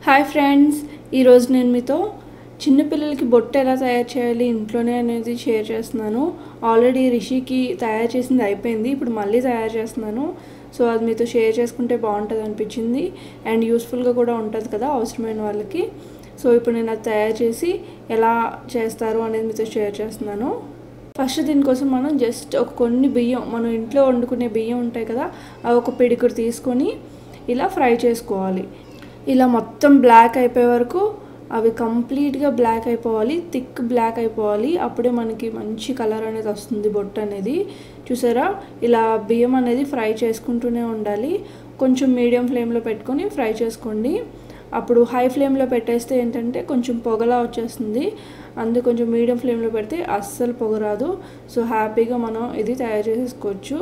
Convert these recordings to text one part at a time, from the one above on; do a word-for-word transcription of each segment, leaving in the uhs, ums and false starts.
Hi friends, ఈరోజు నేను మీతో చిన్న పిల్లలకి బొట్టు ఎలా తయారు చేయాలి ఇంట్లోనే అనేది షేర్ చేస్తున్నాను. ఆల్రెడీ రిషికి తయారు చేసింది అయిపోయింది, ఇప్పుడు మళ్ళీ తయారు చేస్తున్నాను. సో అది మీతో షేర్ చేసుకుంటే బాగుంటుంది అనిపించింది అండ్ యూస్ఫుల్గా కూడా ఉంటుంది కదా అవసరమైన వాళ్ళకి. సో ఇప్పుడు నేను అది తయారు చేసి ఎలా చేస్తారు అనేది మీతో షేర్ చేస్తున్నాను. ఫస్ట్ దీనికోసం మనం జస్ట్ ఒక కొన్ని బియ్యం, మనం ఇంట్లో వండుకునే బియ్యం ఉంటాయి కదా, అవి ఒక పిడికుడు తీసుకొని ఇలా ఫ్రై చేసుకోవాలి. ఇలా మొత్తం బ్లాక్ అయిపోయే వరకు అవి కంప్లీట్గా బ్లాక్ అయిపోవాలి, థిక్ బ్లాక్ అయిపోవాలి. అప్పుడే మనకి మంచి కలర్ అనేది వస్తుంది బొట్టు అనేది. చూసారా, ఇలా బియ్యం అనేది ఫ్రై చేసుకుంటూనే ఉండాలి. కొంచెం మీడియం ఫ్లేమ్లో పెట్టుకొని ఫ్రై చేసుకోండి. అప్పుడు హై ఫ్లేమ్లో పెట్టేస్తే ఏంటంటే కొంచెం పొగలా వచ్చేస్తుంది. అందుకు కొంచెం మీడియం ఫ్లేమ్లో పెడితే అస్సలు పొగ రాదు. సో హ్యాపీగా మనం ఇది తయారు చేసేసుకోవచ్చు.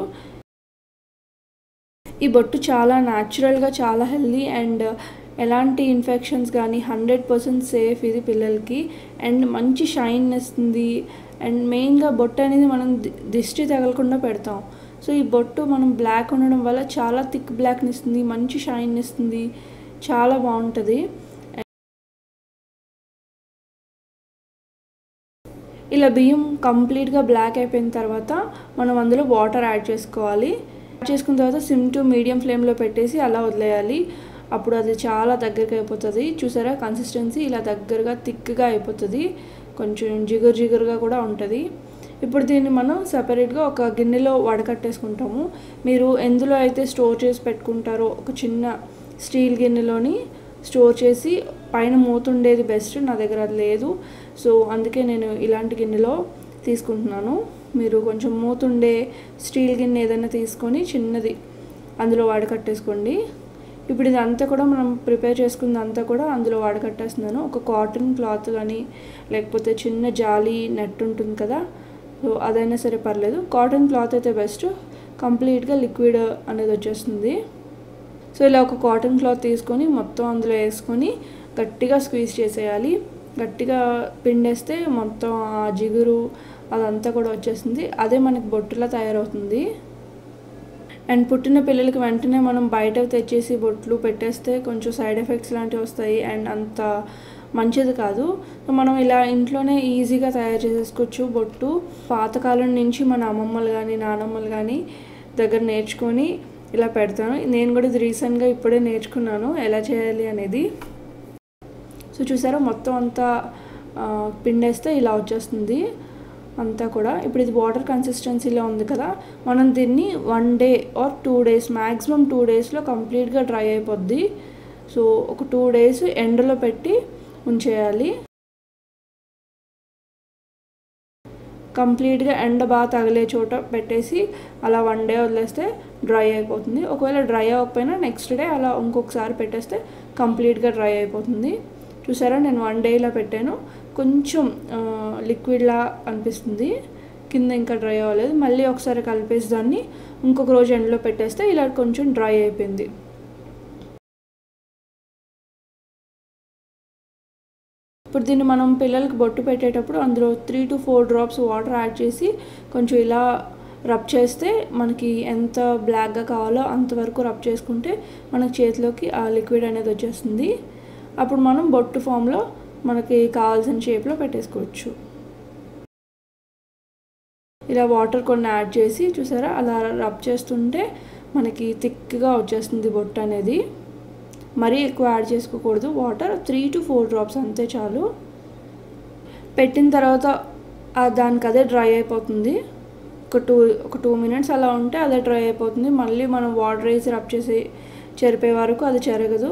ఈ బొట్టు చాలా న్యాచురల్గా, చాలా హెల్దీ అండ్ ఎలాంటి ఇన్ఫెక్షన్స్ కానీ హండ్రెడ్ పర్సెంట్ సేఫ్ ఇది పిల్లలకి. అండ్ మంచి షైన్ ఇస్తుంది. అండ్ మెయిన్గా బొట్టు అనేది మనం దిష్టి తగలకుండా పెడతాం. సో ఈ బొట్టు మనం బ్లాక్ ఉండడం వల్ల చాలా థిక్ బ్లాక్ని ఇస్తుంది, మంచి షైన్ ఇస్తుంది, చాలా బాగుంటుంది. ఇలా బియ్యం కంప్లీట్గా బ్లాక్ అయిపోయిన తర్వాత మనం అందులో వాటర్ యాడ్ చేసుకోవాలి. యాడ్ చేసుకున్న తర్వాత సిమ్ టు మీడియం ఫ్లేమ్లో పెట్టేసి అలా వదిలేయాలి. అప్పుడు అది చాలా దగ్గరగా అయిపోతుంది. చూసారా, కన్సిస్టెన్సీ ఇలా దగ్గరగా థిక్గా అయిపోతుంది, కొంచెం జిగురు జిగురుగా కూడా ఉంటుంది. ఇప్పుడు దీన్ని మనం సపరేట్గా ఒక గిన్నెలో వడకట్టేసుకుంటాము. మీరు ఎందులో అయితే స్టోర్ చేసి పెట్టుకుంటారో ఒక చిన్న స్టీల్ గిన్నెలోని స్టోర్ చేసి పైన మూతుండేది బెస్ట్. నా దగ్గర అది లేదు, సో అందుకే నేను ఇలాంటి గిన్నెలో తీసుకుంటున్నాను. మీరు కొంచెం మూతుండే స్టీల్ గిన్నె ఏదైనా తీసుకొని చిన్నది అందులో వడకట్టేసుకోండి. ఇప్పుడు ఇదంతా కూడా మనం ప్రిపేర్ చేసుకున్నదంతా కూడా అందులో వడకట్టేస్తున్నాను. ఒక కాటన్ క్లాత్ కానీ లేకపోతే చిన్న జాలి నెట్ ఉంటుంది కదా, సో అదైనా సరే పర్లేదు. కాటన్ క్లాత్ అయితే బెస్ట్, కంప్లీట్గా లిక్విడ్ అనేది వచ్చేస్తుంది. సో ఇలా ఒక కాటన్ క్లాత్ తీసుకొని మొత్తం అందులో వేసుకొని గట్టిగా స్క్వీజ్ చేసేయాలి. గట్టిగా పిండేస్తే మొత్తం ఆ జిగురు అదంతా కూడా వచ్చేస్తుంది. అదే మనకి బొట్టులా తయారవుతుంది. అండ్ పుట్టిన పిల్లలకి వెంటనే మనం బయట తెచ్చేసి బొట్లు పెట్టేస్తే కొంచెం సైడ్ ఎఫెక్ట్స్ లాంటివి వస్తాయి అండ్ అంత మంచిది కాదు. మనం ఇలా ఇంట్లోనే ఈజీగా తయారు చేసేసుకోవచ్చు బొట్టు. పాతకాలం నుంచి మన అమ్మమ్మలు కానీ నానమ్మలు కానీ దగ్గర నేర్చుకొని ఇలా పెడతాను. నేను కూడా ఇది రీసెంట్గా ఇప్పుడే నేర్చుకున్నాను ఎలా చేయాలి అనేది. సో చూసారా, మొత్తం అంతా పిండేస్తే ఇలా వచ్చేస్తుంది అంతా కూడా. ఇప్పుడు ఇది వాటర్ కన్సిస్టెన్సీలో ఉంది కదా, మనం దీన్ని one day or two days maximum two డేస్లో కంప్లీట్గా డ్రై అయిపోద్ది. సో ఒక టూ డేస్ ఎండలో పెట్టి ఉంచేయాలి. కంప్లీట్గా ఎండ బాగా తగిలే చోట పెట్టేసి అలా వన్ డే వదిలేస్తే డ్రై అయిపోతుంది. ఒకవేళ డ్రై అవ్వకపోయినా నెక్స్ట్ డే అలా ఇంకొకసారి పెట్టేస్తే కంప్లీట్గా డ్రై అయిపోతుంది. చూసారా, నేను వన్ డే ఇలా పెట్టాను, కొంచెం లిక్విడ్లా అనిపిస్తుంది, కింద ఇంకా డ్రై అవ్వలేదు. మళ్ళీ ఒకసారి కలిపేసి దాన్ని ఇంకొక రోజు ఎండలో పెట్టేస్తే ఇలా కొంచెం డ్రై అయిపోయింది. ఇప్పుడు దీన్ని మనం పిల్లలకి బొట్టు పెట్టేటప్పుడు అందులో three to four drops water add చేసి కొంచెం ఇలా రబ్ చేస్తే మనకి ఎంత బ్లాక్గా కావాలో అంతవరకు రబ్ చేసుకుంటే మనకి చేతిలోకి ఆ లిక్విడ్ అనేది వచ్చేస్తుంది. అప్పుడు మనం బొట్టు ఫామ్లో మనకి కావాల్సిన షేప్లో పెట్టేసుకోవచ్చు. ఇలా వాటర్ కొన్ని యాడ్ చేసి చూసారా, అలా రబ్ చేస్తుంటే మనకి థిక్గా వచ్చేస్తుంది బొట్టు అనేది. మరీ ఎక్కువ యాడ్ చేసుకోకూడదు water, three to four drops అంతే చాలు. పెట్టిన తర్వాత దానికి అదే డ్రై అయిపోతుంది. ఒక టూ ఒక టూ మినిట్స్ అలా ఉంటే అదే డ్రై అయిపోతుంది. మళ్ళీ మనం వాటర్ వేసి రబ్ చేసి చెరిపే వరకు అది చెరగదు.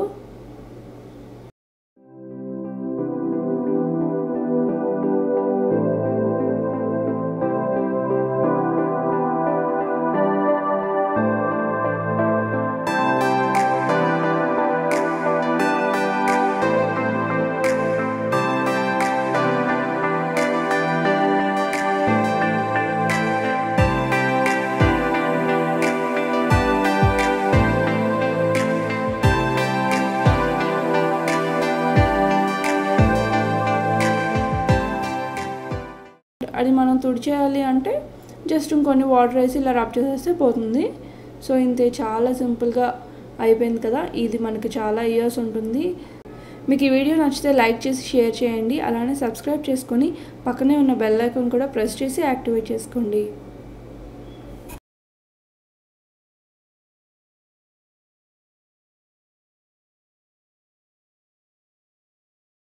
అది మనం తుడిచేయాలి అంటే జస్ట్ ఇంకొన్ని వాటర్ వేసి ఇలా రబ్ చేసేస్తే పోతుంది. సో ఇంతే, చాలా సింపుల్గా అయిపోయింది కదా. ఇది మనకి చాలా ఇయర్స్ ఉంటుంది. మీకు ఈ వీడియో నచ్చితే లైక్ చేసి షేర్ చేయండి. అలానే సబ్స్క్రైబ్ చేసుకొని పక్కనే ఉన్న బెల్ ఐకాన్ కూడా ప్రెస్ చేసి యాక్టివేట్ చేసుకోండి.